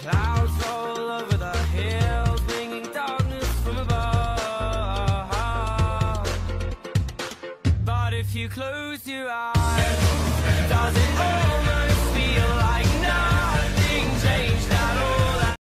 Clouds roll over the hills, bringing darkness from above. But if you close your eyes, does it all